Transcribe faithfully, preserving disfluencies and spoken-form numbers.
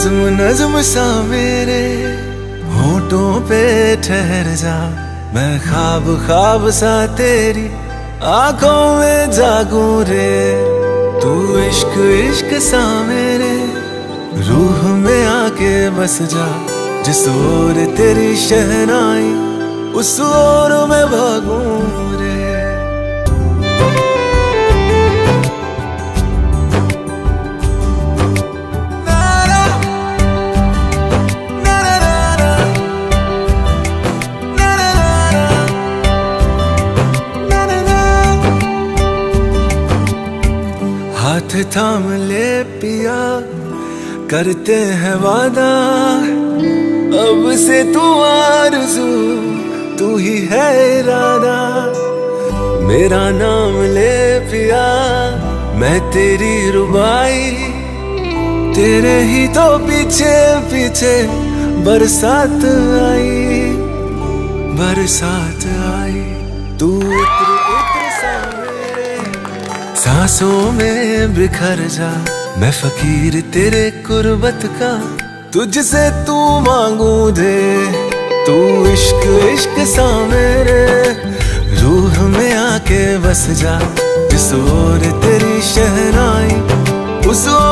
नज्म नज्म सा मेरे होठों पे ठहर जा, मैं ख्वाब ख्वाब सा तेरी आंखों में जागूं रे। तू इश्क इश्क सा मेरे रूह में आके बस जा, जिस ओर तेरी शहनाई उस ओर मैं भागूं रे। हाथ थाम ले पिया, करते हैं वादा, अब से तू आरज़ू तू ही है इरादा। मेरा नाम ले पिया, मैं तेरी रुबाई, तेरे ही तो पीछे पीछे बरसात आई, बरसात आई। तू इत्र इत्र सा मेरे सांसों में बिखर जा, मैं फकीर तेरे कुर्बत का, तुझसे तू मांगू दे। तू इश्क इश्क सा मेरे रूह में आके बस जा, जिस ओर तेरी शहनाई उस